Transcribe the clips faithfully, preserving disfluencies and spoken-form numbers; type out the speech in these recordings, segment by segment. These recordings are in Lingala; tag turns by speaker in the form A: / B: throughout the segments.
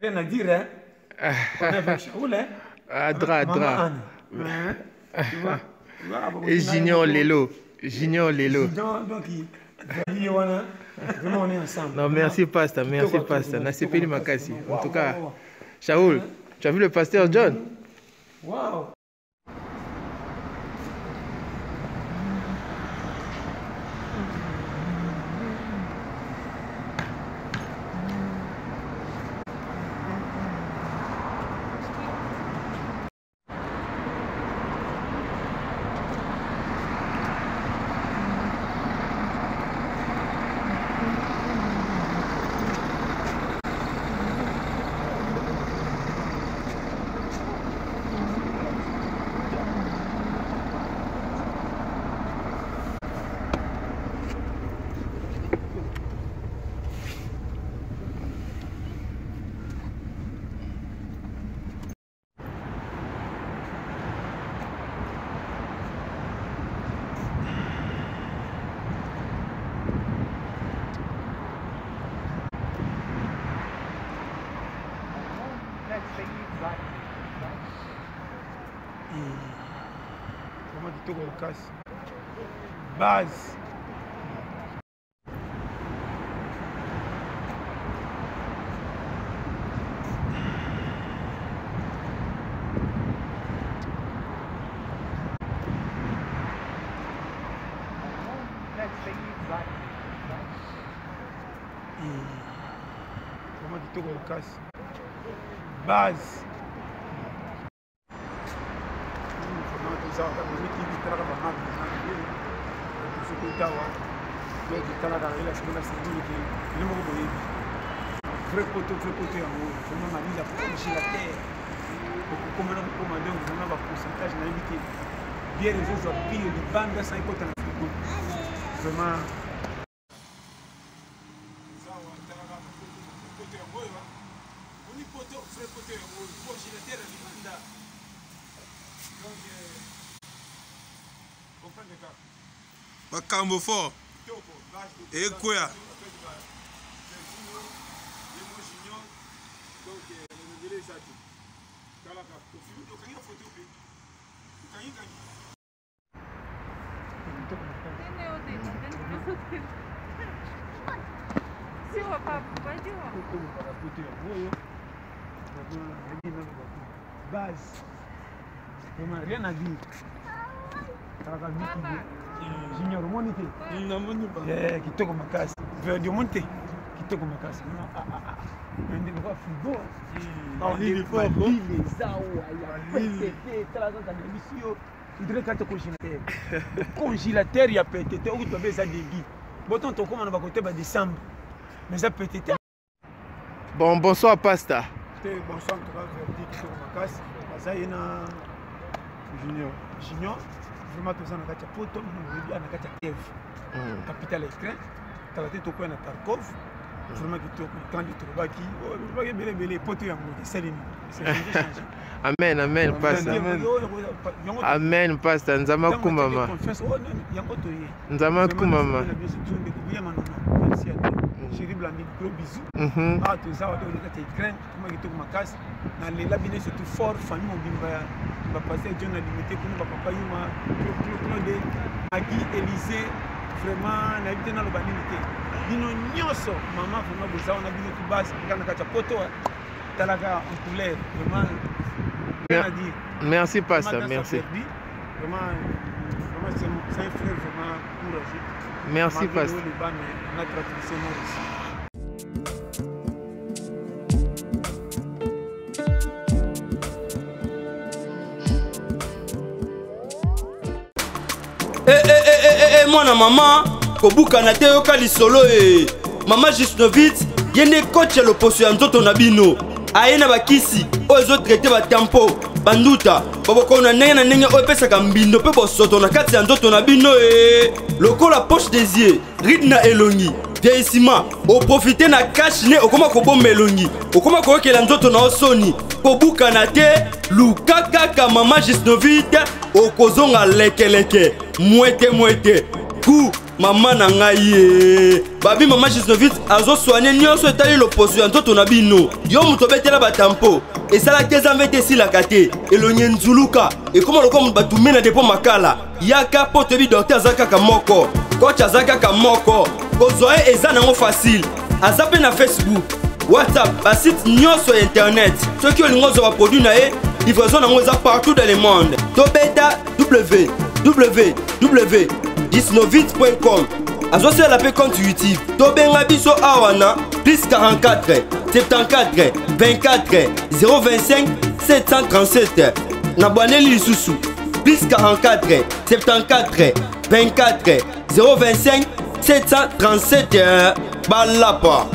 A: Rien à dire, hein. On est avec Shaoul, hein.
B: Ah, dra, dra.
A: Tu vois, tu vois,
B: et Junior Lelo. Junior Lelo.
A: Donc, il vraiment, on est ensemble.
B: Non, merci, Pasteur. Merci, Pasteur. Nasepeli Makasi. En tout cas, Shaoul, tu as vu le pasteur John?
A: Waouh. Comment dit-on qu'on casse? Base. Comment dit-on qu'on casse? Base. Vrai poteau, vrai poteau, vraiment ma mise à protéger la terre. Comme on a commandé, on a un pourcentage d'invité. Bien les autres, puis les bandes, ça y est, vraiment.
C: Makambo fort. Et quoi?
A: Base. Rien à dire. Junior monité.
C: Il n'a monté pas.
A: Eh, qui te comme casse. Vers du monté. Qui te comme casse. Ah ah ah. Un des voix frigo.
C: Ah, il est fort.
A: Les aouaïa. Pété. T'as la zone d'émission. Il devrait être congélateur. Congélateur, il y a pété. On peut faire ça débit. Bon, tant qu'on va côté de décembre. Mais ça pété.
B: Bon, bonsoir, Pasteur.
A: Bonsoir, tu vas dire qui te comme casse. Ça y est, Junior. Junior. Vraiment tout ça na katia poto nous na katia Kiev capitale ukraine talate to kwa na Kharkov vraiment qui to quand du Trubaki oh baki bele bele poto ya mo selini
B: amen amen pasteur amen pasteur nzama kumama nzama kumama
A: merci à toi chéri Blandi gros bisous ah tout ça on est ukraine comment qui to makas na lela bine surtout fort famille mobimba va passer John a limité pour nous papa yuma pro de Agui Élysée vraiment na habité dans le banimité dino nyoso maman vraiment besoin on a bine tout base quand na kacha poto talaka en couleur vraiment rien à dire.
B: Merci pasteur, merci.
A: Vraiment vraiment c'est un frère vraiment courageux.
B: Merci pasteur.
A: Notre tradition ici.
D: Eh eh eh eh eh mwana mama kobuka na te yoka lisolo eh mama Jusnovitz yene coach ya loposo ya nzoto na bino aye na bakisi oyo ezotraite batampo banduta baboko na ndenge na ndenge oyo epesaka mbindo mpe bosoto na kati ya nzoto na bino eh lokola poche des yeux ride na elongi vieillissement oprofite na cash ne okoma kobomba elongi okoma koyokela nzoto na osoni kobuka na te luka kaka mama Jusnovitz okozonga lekeleke mwete mwete ku Maman na ngai babi Maman Gisnovitz azo soigner nyonso etali loposo ya nzoto na bino. Yo muto betela batampo esala quinze ans vete silaka te elonye nzuluka ekoma loko mutu batume na depo makala yaka po toyebi docteur aza kaka moko coach aza kaka moko kozwa ye eza nango facile aza mpe na Facebook WhatsApp basite nyonso ya internet soki olingi ozwa baproduit na ye livraison nango eza partout dans le monde tobeta w w w gisnovitz point com azosala mpe compte YouTube tobenga biso awa na plus quarante-quatre soixante-quatorze vingt-quatre zéro vingt-cinq sept cent trente-sept na bwaneli lisusu plus quarante-quatre soixante-quatorze vingt-quatre zéro vingt-cinq sept cent trente-sept balapa.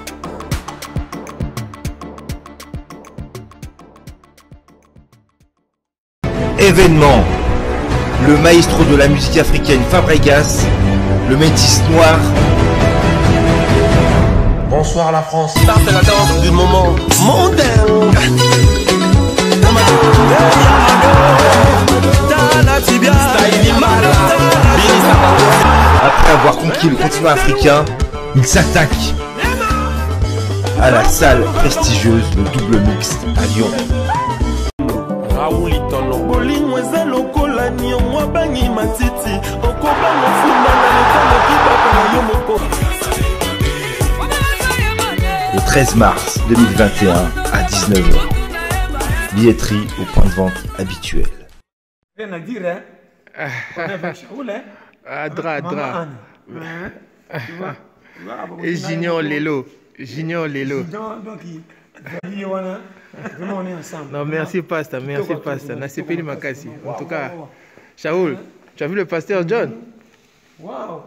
E: Événement. Le maestro de la musique africaine Fabregas, le métis noir.
F: Bonsoir la France. Ça c'est la danse du moment mondain.
E: Après avoir conquis le continent africain, il s'attaque à la salle prestigieuse de Double Mix à Lyon. Le treize mars deux mille vingt et un à dix-neuf heures. Billetterie au point de vente habituel.
A: Rien à dire, hein? On est avec Shaoul, hein?
B: Ah, dra, dra.
A: Hein? Tu vois?
B: Et Junior Lelo. Junior Lelo.
A: Donc, vraiment, on est ensemble.
B: Non, merci, Pasteur. Merci, Pasteur. Nasepeli Makasi. En tout cas, Shaoul, tu as vu le pasteur John?
A: Waouh!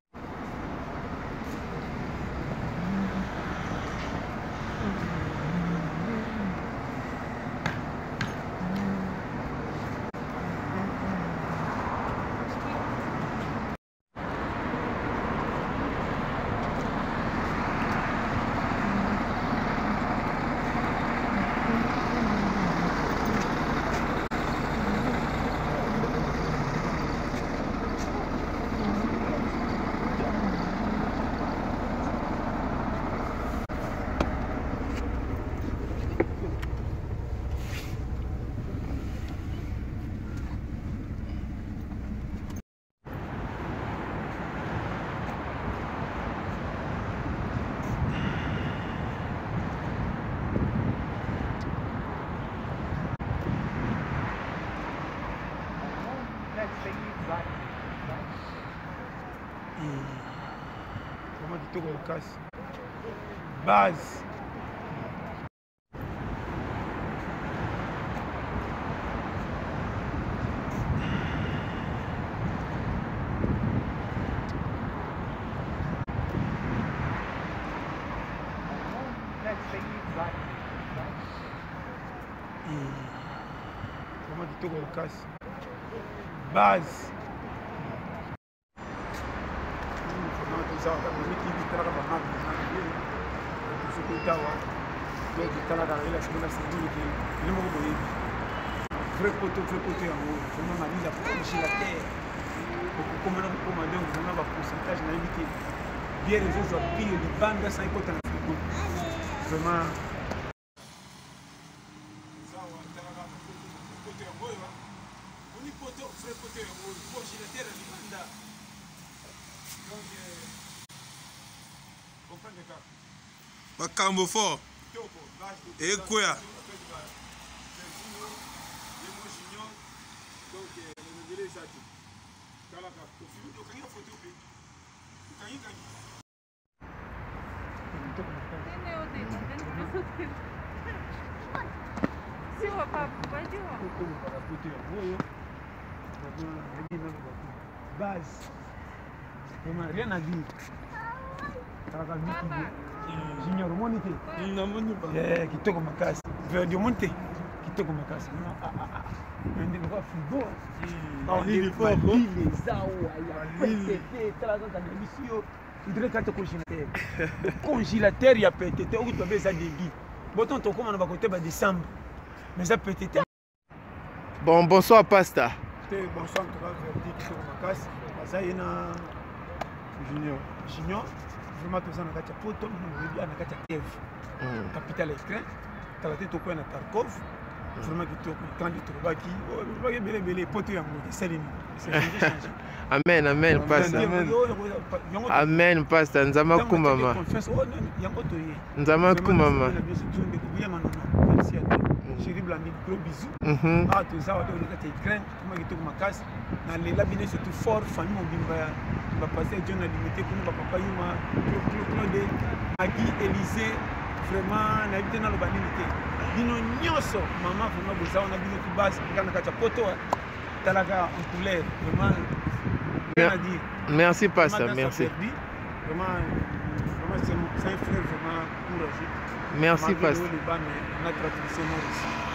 A: Comment tu te casses? Base. Comment tu te casses? Base. Vrai poteau, vrai poteau, vraiment ma mise à protéger la terre. Comme on a commandé, on a un pourcentage d'invité. Bien les autres pillent les bandes sans écouter la frigo. Vraiment.
C: Makambo fort. Ekoya.
A: Base. Vraiment rien à dire. Junior monite. Eh, kitoko makasi. Verdi monte. Kitoko makasi. Ah ah ah. Ndio kwa football. On dit le football. Les awa ya pété, tala za démission. Il dirait quand congélateur. Congélateur il y a pété. On peut faire ça débit. Boton to comme on va côté ba décembre. Mais ça pété.
B: Bon, bonsoir Pasta.
A: Bonsoir, tu vas verdi kitoko makasi. Ça y est na Junior. Junior, vraiment tout ça na kati ya poto, na kati ya Kiev. Capitale Ukraine, talate toko na Kharkov. Vraiment kitoko, quand du Trobaki, oh, baki belé belé poto ya ngodi, c'est changé.
B: Amen, amen, pasteur. Amen, pasteur. Nzama kumama. Nzama kumama.
A: Merci à toi. Chérie Blandine, gros bisous. Ah, tout ça, on est à Ukraine, comment il est ma casse. Dans les labinets, surtout fort, famille, on va passer John à limité, comme papa Yuma, Claude, Magui, Élysée, vraiment, on a habité dans le banalité. Dino Nyoso, maman, vraiment, vous savez, on a habité tout bas, on a habité poto, talaga en couleur, vraiment.
B: Merci, pasteur, merci.
A: Vraiment, vraiment c'est un frère vraiment courageux.
B: Merci, pasteur.
A: On a tradition aussi.